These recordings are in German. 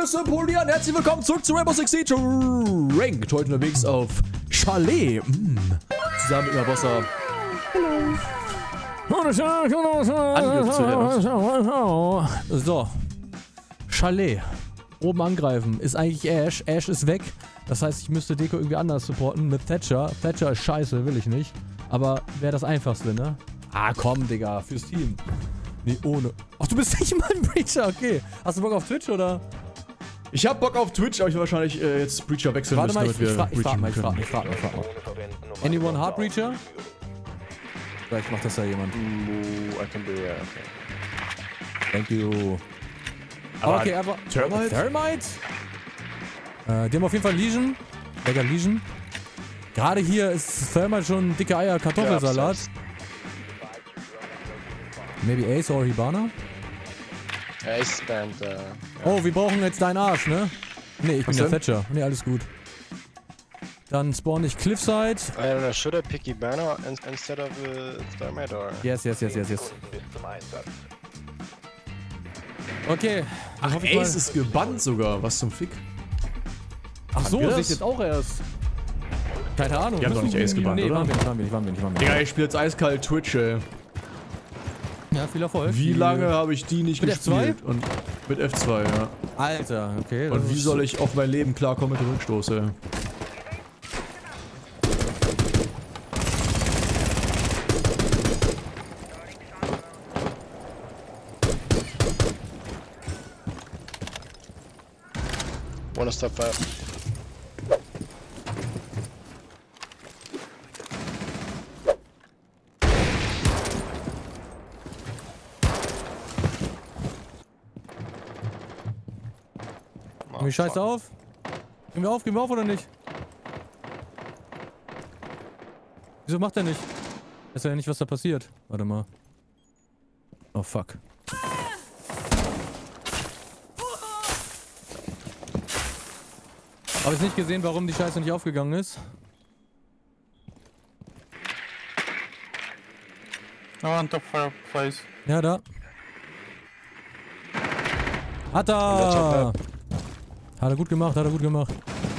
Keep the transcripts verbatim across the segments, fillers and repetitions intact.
Freunde, Sympolieren, herzlich willkommen zurück zu Rainbow Six Siege Ranked. Heute unterwegs auf Chalet. Mm. Zusammen mit Bossa. Hallo. So. Chalet. Oben angreifen. Ist eigentlich Ash. Ash ist weg. Das heißt, ich müsste Deko irgendwie anders supporten mit Thatcher. Thatcher ist scheiße, will ich nicht. Aber wäre das einfachste, ne? Ah, komm, Digga. Fürs Team. Nee, ohne. Ach, du bist nicht mal ein Breacher, okay. Hast du Bock auf Twitch, oder? Ich hab Bock auf Twitch, aber ich will wahrscheinlich äh, jetzt Breacher wechseln Warte müssen, mal, ich, damit ich, wir frag, ich frag mal, ich frag, ich frag, ich frag mal. Anyone Hard Breacher? Vielleicht macht das ja jemand. Ooh, I can do yeah, okay. Thank you. Aber okay, aber... Thermite? Thermite? Äh, die haben auf jeden Fall Legion. Lecker Legion. Gerade hier ist Thermite schon dicke Eier Kartoffelsalat. Ja, Maybe Ace or Hibana? Ace spammed, uh, yeah. Oh, wir brauchen jetzt deinen Arsch, ne? Ne, ich bin Was der denn? Thatcher. Ne, alles gut. Dann spawn ich Cliffside. I don't know, should I pick Hibana in instead of uh, Thermite or? Yes, yes, yes, yes, yes. Okay. Ach, hoffe ich mal- Ace ist gebannt sogar. Was zum Fick? Ach so, wir sehe das? ich jetzt auch erst. Keine Ahnung. Die haben doch nicht Ace gebannt, nee, oder? waren wir nicht, waren wir nicht, waren wir nicht, waren wir Digga, nicht. ich spiele jetzt eiskalt Twitch, ey. Ja, viel Erfolg. Wie lange habe ich die nicht Mit F zwei? gespielt? Und mit F zwei, ja. Alter, okay. das Und wie ist- soll ich auf mein Leben klarkommen mit dem Rückstoß, ey? Wanna stop fire? Gehen wir scheiße auf? Gehen wir auf, gehen wir auf oder nicht? Wieso macht er nicht? Weiß ja nicht, was da passiert. Warte mal. Oh fuck. Habe ich nicht gesehen, warum die Scheiße nicht aufgegangen ist. I want top fireplace. Ja, da. Hat der er! Top Hat er gut gemacht, hat er gut gemacht.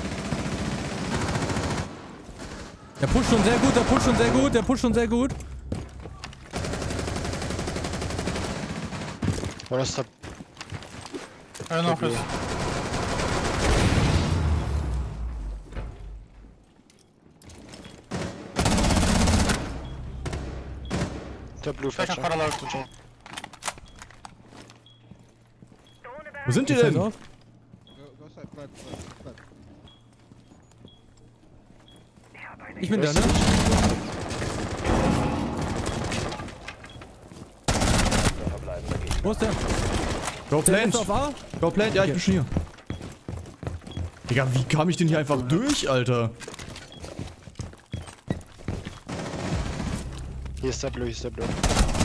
Der pusht schon sehr gut, der pusht schon sehr gut, der pusht schon sehr gut. Wanna stop? I don't know if it's... Top blue Second flasher. parallel. Wo sind die Pass denn? auf. Ich bin da, ne? Wo ist der? Go Der Plant! ist auf A? Go Plant, ja, ich bin schon hier. Digga, wie kam ich denn hier einfach durch, Alter? He's top blue, he's top blue.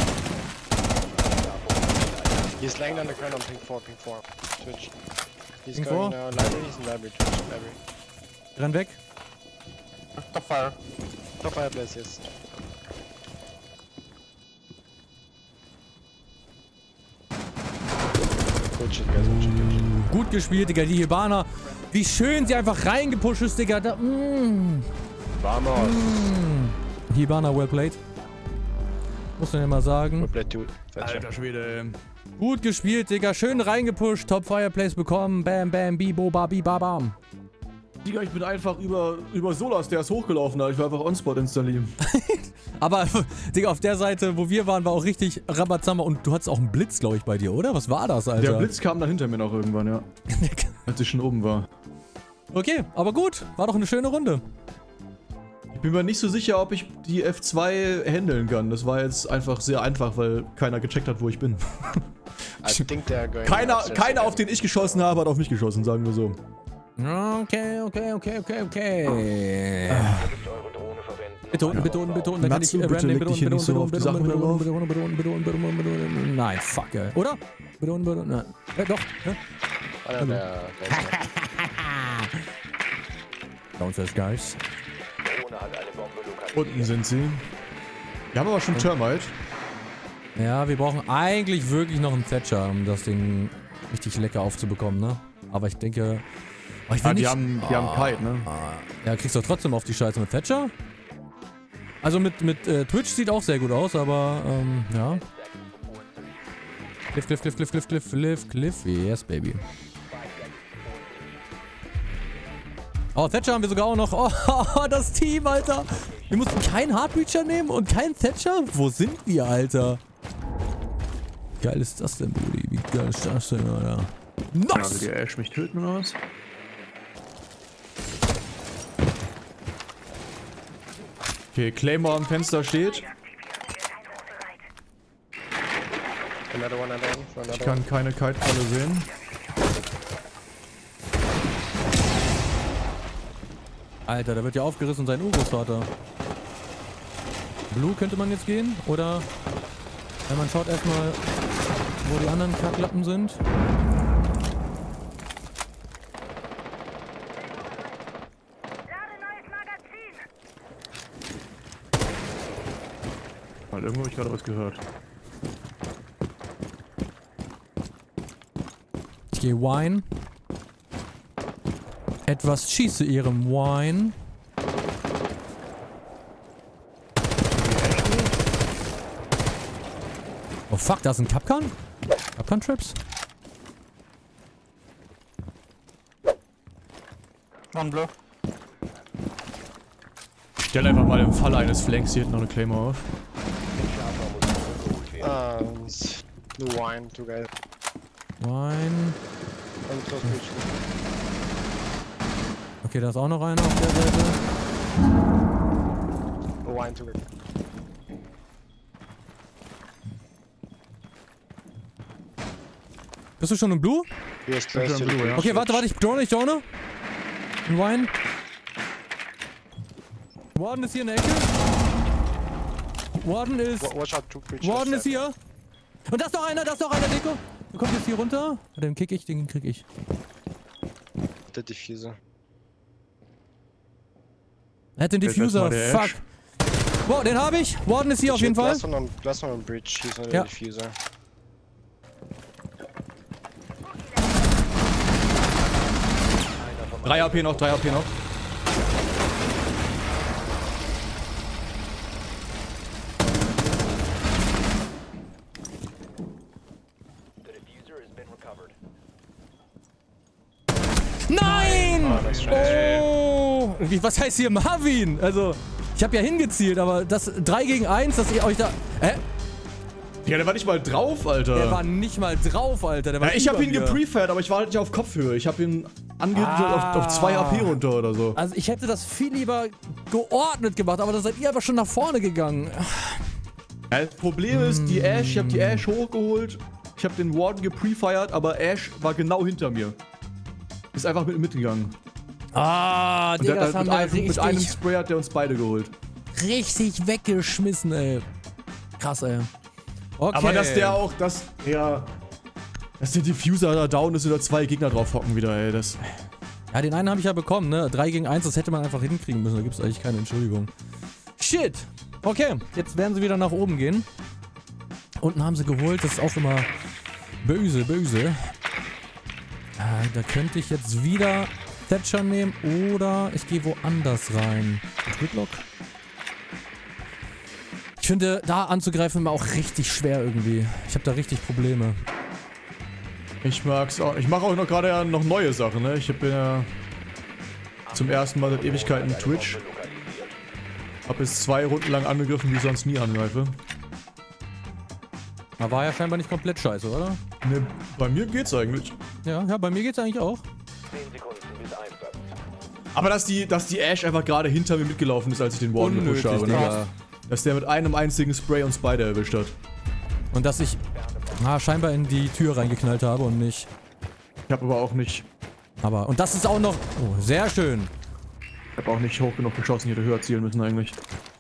He's laying down the ground on pink four, pink four. Twitch. He's Pink going four? now, library, he's in library, Twitch, library. Renn weg. Top fire. Top fireplace, yes. Good shit, guys, good shit, good shit. Gut gespielt, Digga. Die Hibana. Wie schön sie einfach reingepusht ist, Digga. Da, mm, Vamos! mm. Hibana, well played. Muss man ja mal We sagen. play two. Thatcher. Alter Schwede, ey. Gut gespielt, Digga. Schön reingepusht. Top Fireplace bekommen. Bam, bam, bibo, babi, babam. Digga, ich bin einfach über, über Solas, der ist hochgelaufen, da. Ich will einfach On-Spot installieren. Aber, Digga, auf der Seite, wo wir waren, war auch richtig Rabazammer. Und du hattest auch einen Blitz, glaube ich, bei dir, oder? Was war das, Alter? Der Blitz kam dann hinter mir noch irgendwann, ja. Als ich schon oben war. Okay, aber gut. War doch eine schöne Runde. Ich bin mir nicht so sicher, ob ich die F zwei handeln kann. Das war jetzt einfach sehr einfach, weil keiner gecheckt hat, wo ich bin. I think they're going Keiner, upstairs keiner again. auf den ich geschossen habe, hat auf mich geschossen, sagen wir so. Okay, okay, okay, okay, okay. Bitte unten, bitte unten, bitte unten. Dann kann ich Natsu, äh, bitte random, leg dich hier nicht so auf die Sachen bitte mit unten, drauf. bitte unten, bitte unten, bitte unten, bitte unten, bitte unten, bitte unten. Nein, fuck, ey. Oder? Bitte unten, bitte unten, nein. Ja, doch. Ja. Oh, no, they're basement. Downstairs, guys. Unten sind sie. Wir haben aber schon Thermite. Ja, wir brauchen eigentlich wirklich noch einen Thatcher, um das Ding richtig lecker aufzubekommen, ne? Aber ich denke... Oh, ich will Ah, die nicht, haben, die haben Kite, ne? ja, kriegst du trotzdem auf die Scheiße mit Thatcher. Also mit, mit äh, Twitch sieht auch sehr gut aus, aber ähm, ja. Cliff, Cliff, Cliff, Cliff, Cliff, Cliff, Cliff, Cliff, yes, baby. Oh, Thatcher haben wir sogar auch noch. Oh, das Team, Alter. Wir mussten keinen Hardbreacher nehmen und keinen Thatcher? Wo sind wir, Alter? Wie geil ist das denn, Brudi? Wie geil ist das denn, Alter? Ja, Nice! will die Ash mich töten oder was? Okay, Claymore am Fenster steht. Another one, another one, for Ich another one. kann keine Kite-Falle sehen. Alter, da wird ja aufgerissen sein Urgroßvater. Blue könnte man jetzt gehen, oder? Ja, man schaut erstmal, wo die anderen Kacklappen sind. Weil irgendwo habe ich gerade was gehört. Ich gehe Wine. Etwas schieße ihrem Wine. Oh fuck, da ist ein Kapkan? Kapkan Traps? One blue. Ich stelle einfach mal im Falle eines Flanks hier hinten noch eine Claymore auf. And blue wine together. Wine. And close bridge. Okay, da ist auch noch einer auf der Seite. Blue wine together. Bist du schon im Blue? He is close schon to the blue, ja. bridge. Okay, warte, warte, ich drone, ich drone. Ein Wine. Warden ist hier in der Ecke. Warden ist... Wa- Watch out, two bridge. Warden ist hier. Und da ist noch einer, da ist noch einer, Deko. Du kommst jetzt hier runter. Den kick ich, den krieg ich. The diffuser. Er hat den Fällt Diffuser, erstmal der fuck. Wow, den habe ich. Warden ist hier auf jeden Fall. Last one on, last one on bridge. He's on Ja. the diffuser. drei A P noch, drei A P noch. Nein! Ah, Oh! Wie, was heißt hier Marvin? Also, ich habe ja hingezielt, aber das drei gegen eins, dass ihr euch da... Hä? Ja, der war nicht mal drauf, Alter. Der war nicht mal drauf, Alter. Der war ja, ich habe über ihn mir. geprefaired, aber ich war halt nicht auf Kopfhöhe. Ich habe ihn angeht Ah. auf, auf zwei A P runter oder so. Also ich hätte das viel lieber geordnet gemacht, aber da seid ihr aber schon nach vorne gegangen. Ja, das Problem ist, die Ash, ich habe die Ash hochgeholt. Ich habe den Warden geprefeired, aber Ash war genau hinter mir. Ist einfach mit mitgegangen. Ah, Und Digga, der das hat haben halt wir mit, einem, mit einem richtig, Spray hat der uns beide geholt. richtig weggeschmissen, ey. Krass, ey. Okay. Aber dass der auch, dass der, dass der Diffuser da down ist oder zwei Gegner drauf hocken wieder, ey, das... Ja, den einen habe ich ja bekommen, ne? drei gegen eins, das hätte man einfach hinkriegen müssen. Da gibt es eigentlich keine Entschuldigung. Shit! Okay, jetzt werden sie wieder nach oben gehen. Unten haben sie geholt, das ist auch immer böse, böse. Ah, da könnte ich jetzt wieder Thatcher nehmen oder ich gehe woanders rein. Gridlock? Ich finde, da anzugreifen immer auch richtig schwer irgendwie. Ich habe da richtig Probleme. Ich mag's auch. Ich mache auch noch gerade ja noch neue Sachen, ne? Ich bin ja zum ersten Mal seit Ewigkeiten Twitch. Hab jetzt zwei Runden lang angegriffen, wie ich sonst nie angreife. Da war ja scheinbar nicht komplett scheiße, oder? Ne, bei mir geht's eigentlich. Ja, ja, bei mir geht's eigentlich auch. Aber dass die, dass die Ash einfach gerade hinter mir mitgelaufen ist, als ich den Warden gepusht habe, ne? Digga. Dass der mit einem einzigen Spray uns beide erwischt hat. Und dass ich na, scheinbar in die Tür reingeknallt habe und nicht. Ich habe aber auch nicht, Aber, und das ist auch noch. Oh, sehr schön. ich habe auch nicht hoch genug geschossen, ich hätte höher zielen müssen eigentlich.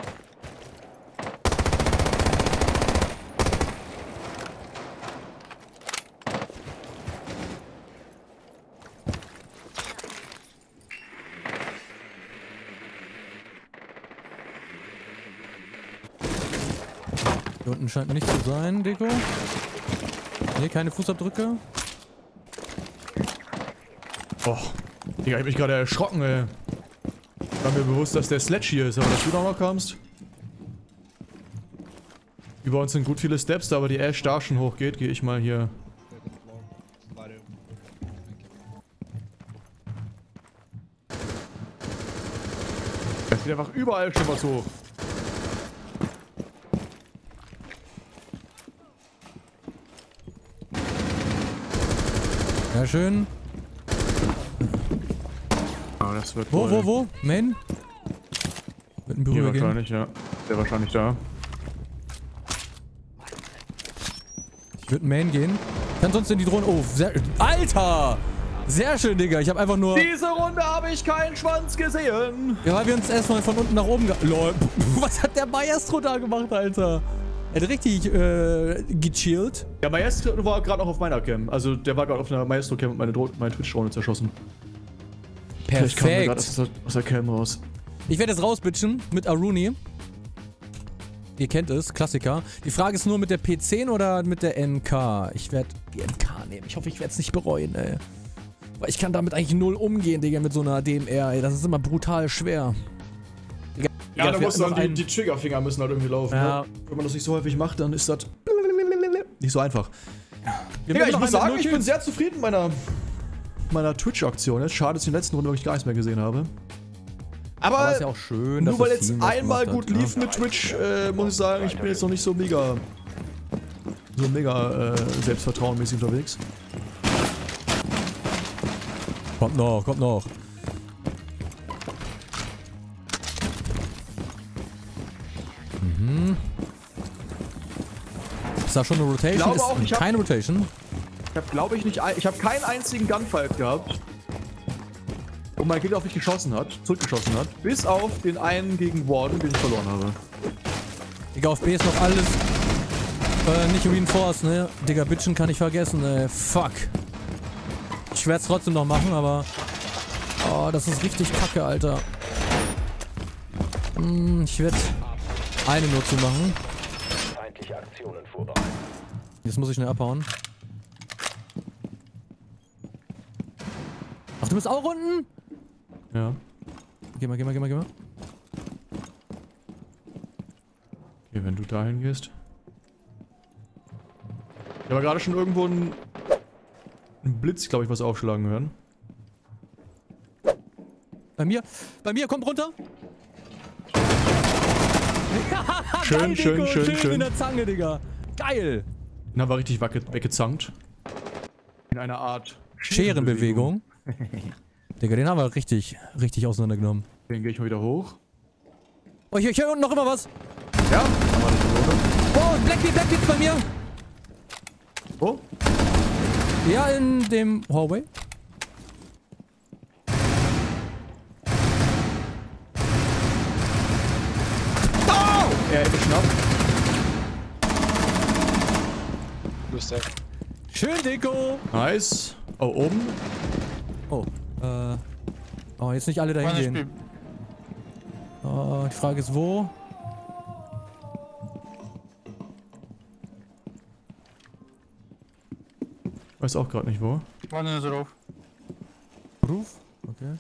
Hier unten scheint nicht zu sein, Deko. Nee, keine Fußabdrücke. Oh, Digga, ich hab mich gerade erschrocken, ey. War mir bewusst, dass der Sledge hier ist, aber dass du da noch kamst. Über uns sind gut viele Steps, da aber die Ash da schon hochgeht, gehe ich mal hier. Es geht einfach überall schon was hoch. Ja, schön. Ah, das wird Wo, wohl- wo, wo? Main? Mit dem Hier Berührer gehen. wahrscheinlich, ja. Der wahrscheinlich da. Ich würde Main gehen. Kann sonst in die Drohne. Oh, sehr. Alter! Sehr schön, Digga. Ich habe einfach nur. Diese Runde habe ich keinen Schwanz gesehen. Ja, weil wir uns erstmal von unten nach oben. Ge Lol. Was hat der Maestro da gemacht, Alter? Er hat richtig äh, gechillt. Der Maestro war gerade noch auf meiner Cam. Also der war gerade auf einer Maestro-Cam und meine, Dro- meine Twitch-Drohne zerschossen. Vielleicht kam der gerade Perfekt. aus, der- aus der Cam raus. Ich werde jetzt rausbitchen mit Aruni. Ihr kennt es, Klassiker. Die Frage ist nur mit der P zehn oder mit der N K. Ich werde die N K nehmen. Ich hoffe, ich werde es nicht bereuen, ey. Weil ich kann damit eigentlich null umgehen, Digga, mit so einer D M R, ey. Das ist immer brutal schwer. Digga, Ja, Digga, da wir muss hatten dann noch die, einen- die Triggerfinger müssen halt irgendwie laufen. Ja. Ne? Wenn man das nicht so häufig macht, dann ist das nicht so einfach. Wir Digga, haben ich noch muss einen sagen, mit ich null bin Kills. sehr zufrieden mit meiner, meiner Twitch-Aktion. Jetzt schade, dass ich in der letzten Runde wirklich gar nichts mehr gesehen habe. Aber, Aber ist ja auch schön, dass nur weil das jetzt Team was einmal gemacht gut hat, lief ne? mit Twitch, äh, muss ich sagen, ich bin jetzt noch nicht so mega, so mega äh, selbstvertrauenmäßig unterwegs. Kommt noch, kommt noch. Mhm. Ist da schon eine Rotation? Ich glaube ist auch, ich hab- keine Rotation. Ich habe, glaube ich, nicht, ein, ich habe keinen einzigen Gunfight gehabt, wo mein Gegner auf mich geschossen hat, zurückgeschossen hat, bis auf den einen gegen Warden, den ich verloren habe. Digga, auf B ist noch alles äh, nicht reinforced, ne? Digga, Bitchen kann ich vergessen, ey. Fuck. Ich werde es trotzdem noch machen, aber... Oh, das ist richtig kacke, Alter. Hm, ich werde eine nur zu machen. Feindliche Aktionen vorbereitet. Jetzt muss ich schnell abhauen. Ach, du bist auch unten? Ja. Geh mal, geh mal, geh mal, geh mal. Okay, wenn du dahin gehst. Ich habe gerade schon irgendwo einen, einen Blitz, glaube ich, was aufschlagen hören. Bei mir, bei mir, kommt runter. Schön, Geil, schön, Nico, schön, schön schön. in der Zange, Digga. Geil. Den haben wir richtig wegge weggezankt. In einer Art Scherenbewegung. Digga, den haben wir richtig, richtig auseinandergenommen. Den gehe ich mal wieder hoch. Oh, hier, hier unten noch immer was. Ja, haben wir nicht verloren. Oh, Blackbeard, Blackbeard bei mir. Oh, Ja, in dem Hallway. er ist geschnappt. Lustig. Schön, Deko. Nice. Oh, oben. Oh, äh. Oh, jetzt nicht alle dahin One H P. gehen. Oh, die Frage ist, wo? Weiß auch gerade nicht wo. One in the roof. Ruf? Okay.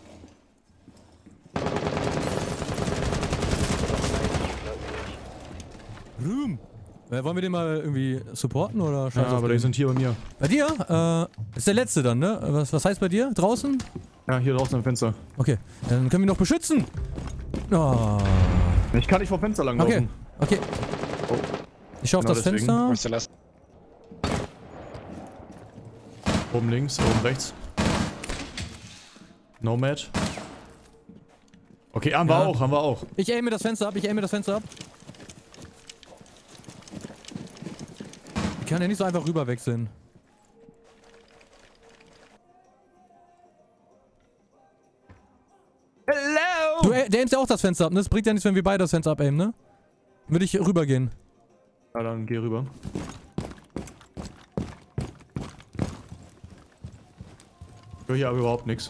Room. Äh, wollen wir den mal irgendwie supporten oder Ja, scheiß auf aber die den? sind hier bei mir. Bei dir? Äh, ist der letzte dann, ne? Was, was heißt bei dir? Draußen? Ja, hier draußen am Fenster. Okay, dann können wir noch beschützen. Oh. Ich kann nicht vom Fenster lang Okay, laufen. okay. Oh. Ich schau auf Genau das deswegen. Fenster. Where's the last? Oben links, oben rechts. Nomad. Okay, haben Ja. wir auch, haben wir auch. Ich aime das Fenster ab, ich aime das Fenster ab. Ich kann ja nicht so einfach rüber wechseln. Hello! Du, äh, der aimst ja auch das Fenster ab, ne? Das bringt ja nichts, wenn wir beide das Fenster abaimen, ne? Würde ich rübergehen. Ja, dann geh rüber. Ich höre hier aber überhaupt nichts.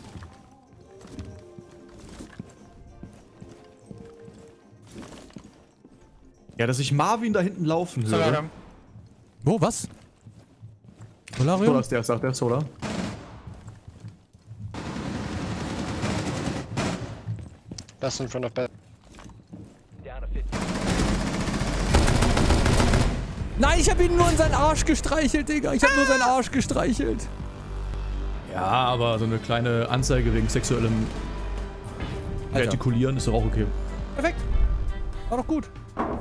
Ja, dass ich Marvin da hinten laufen höre. Solaram. Wo, was? Solar Solarium? ist der, sagt der Solar. Best in front of bed. Down to fifteen. Nein, ich habe ihn nur in seinen Arsch gestreichelt, Digga. Ich habe nur seinen Arsch gestreichelt. Ja, aber so eine kleine Anzeige wegen sexuellem Alter. Vertikulieren ist doch auch okay. Perfekt. War doch gut.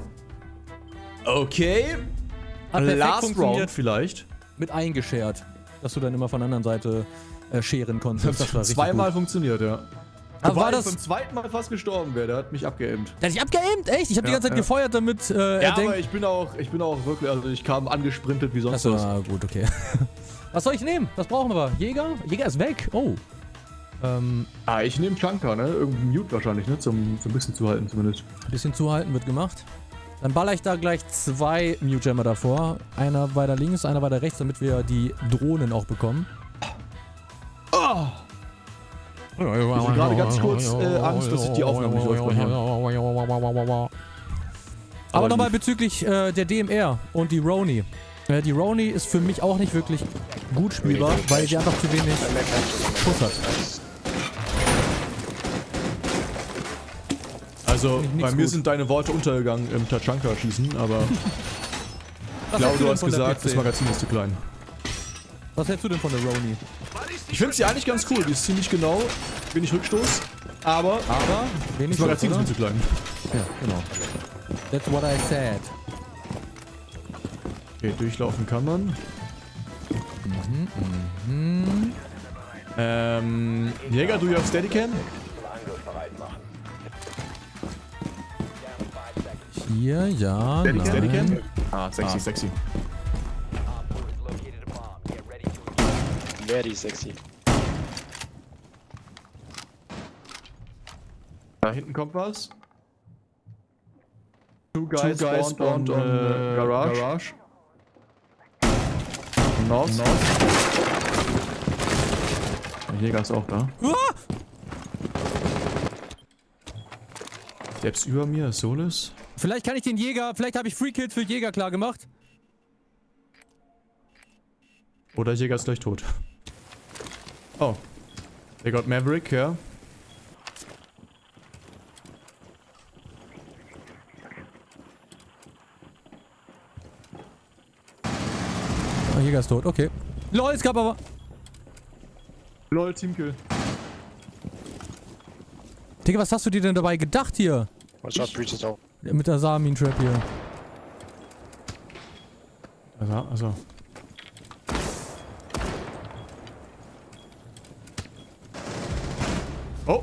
Okay. Hat perfekt Last funktioniert. Round vielleicht. Mit eingeschert. Dass du dann immer von der anderen Seite äh, scheren konntest. Das war richtig Zweimal gut. funktioniert, ja. Aber war Wobei ich das... beim zweiten Mal fast gestorben wäre, der hat mich abgeaimt. Der hat dich abgeaimt? Echt? Ich habe die Ja, ganze Zeit ja. gefeuert, damit äh, er Ja, denkt... aber ich bin auch, ich bin auch wirklich, also ich kam angesprintet wie sonst Das was. war gut, okay. Was soll ich nehmen? Was brauchen wir? Jäger? Jäger ist weg. Oh. Ähm, Ah, ich nehme Chunker, ne? Irgendein Mute wahrscheinlich, ne? Zum, zum bisschen zuhalten zumindest. ein bisschen zuhalten wird gemacht. Dann baller ich da gleich zwei Mute Jammer davor. Einer weiter links, einer weiter rechts, damit wir die Drohnen auch bekommen. Oh! Ich hatte gerade ganz kurz äh, Angst, dass ich die Aufnahme nicht durchbreche. Aber Aber nochmal lief. bezüglich äh, der D M R und die Roni. Äh, die Roni ist für mich auch nicht wirklich gut spielbar, weil sie einfach zu wenig Schuss hat. Also, Finde ich bei nix mir gut. sind deine Worte untergegangen im Tachanka-Schießen, aber ich Was glaube, hältst du denn hast von der gesagt, P C? das Magazin ist zu klein. Was hältst du denn von der Roni? Ich finde sie eigentlich ganz cool, die ist ziemlich genau, wenig Rückstoß, aber Aber wenig das Magazin ist Schuss, mir zu klein. oder? Ja, genau. That's what I said. Okay, durchlaufen kann man. Mhm. Ähm, Jäger, du have Steadicam? Zum Angriff bereit machen. Hier, ja, Steady, Steadicam? nein. Ah, sexy, Ah. sexy. Op four has located a bomb. Get ready to Very sexy. Da hinten kommt was. Two guys, Two guys spawned, on, on äh, garage. garage. North. North. Der Jäger ist auch da. Ah! Selbst über mir, Solis. Vielleicht kann ich den Jäger, vielleicht habe ich Free Kills für Jäger klar gemacht. Oder Jäger ist gleich tot. Oh. They got Maverick, ja. Oh, Jäger ist tot, okay. Lol, es gab aber... Lol, Teamkill. Digga, was hast du dir denn dabei gedacht hier? Watch out, breach is out. Mit der Samin-Trap hier. Also, also. Oh.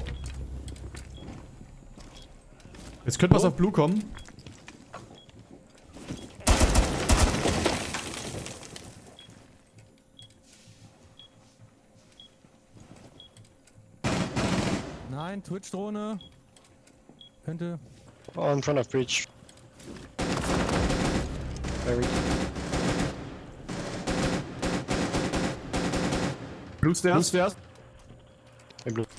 Jetzt könnte was Oh. auf Blue kommen. Nein, Twitch-Drohne. Könnte... Oh, in front of breach. Very. Blue Stairs. Blue Stairs. In blue.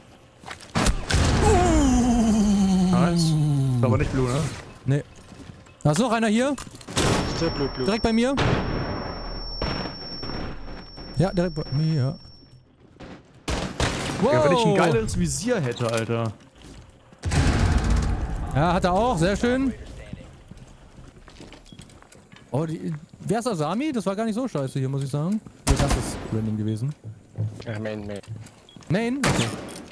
Nice. Ist aber nicht Blue, ne? Nee. Da ist noch einer hier. Still blue, blue. Direkt bei mir. Ja, direkt bei mir. Wow. Ja, wenn ich ein geiles Visier hätte, Alter. Ja, hat er auch. Sehr schön. Oh, die, wer ist Asami? Das war gar nicht so scheiße hier, muss ich sagen. Ja, das ist random gewesen. Uh, main, main. Main? Okay.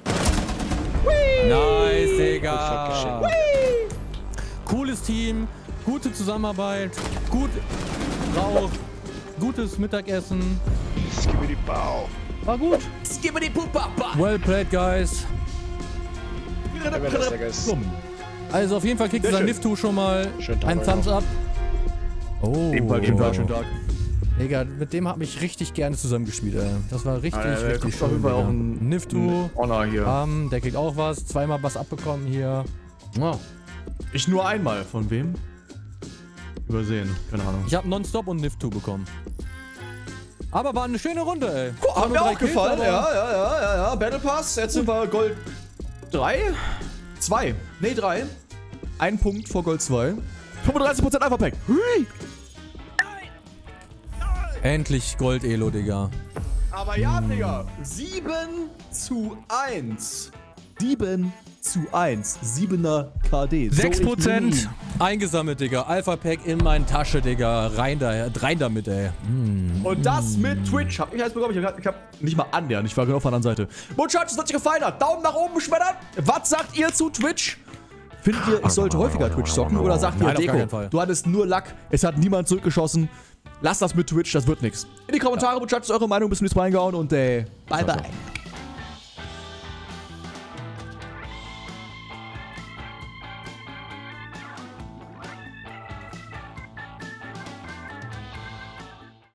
Nice, Digga. Cooles Team, gute Zusammenarbeit, gut Rauch, gutes Mittagessen. Skibbity bow. War gut. Well played, guys. guys. Also auf jeden Fall kriegt Sehr dieser schön. Niftu schon mal Schönen Tag ein euch Thumbs noch. up. Oh. Ebenfalls, ebenfalls schönen Tag. Digga, mit dem hab ich richtig gerne zusammengespielt, ey. Das war richtig, Ah, ja, der richtig kriegt schön. auf jeden Fall Digga. auch ein- Niftu, ein Honor hier. ähm, der kriegt auch was. Zweimal was abbekommen hier. Oh. Ich nur einmal. Von wem? Übersehen. Keine Ahnung. Ich hab Nonstop und Niftu bekommen. Aber war eine schöne Runde, ey. Hat Waren mir nur drei auch Kills, gefallen, aber- ja, ja, ja, ja, ja. Battle Pass, jetzt sind wir Gold drei? zwei. Nee, drei. Ein Punkt vor Gold zwei. fünfunddreißig Prozent Alpha Pack. Hui. Endlich Gold-Elo, Digga. Aber ja, Digga. sieben zu eins. sieben zu eins. siebener K D. So sechs Prozent ich nie. eingesammelt, Digga. Alpha-Pack in meine Tasche, Digga. Rein, da, rein damit, ey. Mm. Und das mit Twitch. Hab ich alles bekommen. Ich hab, ich hab nicht mal annähernd. Ich war genau auf der anderen Seite. Muchachos, das hat euch gefallen hat. Daumen nach oben schmettern. Was sagt ihr zu Twitch? Findet ihr, ich sollte häufiger Twitch zocken? Oder sagt ihr, Nein, auf gar keinen Deko, Fall. du hattest nur Lack, es hat niemand zurückgeschossen. Lasst das mit Twitch, das wird nix. In die Kommentare, Muchachos, eure Meinung, bis zum nächsten Mal reingehauen und äh, bye bye.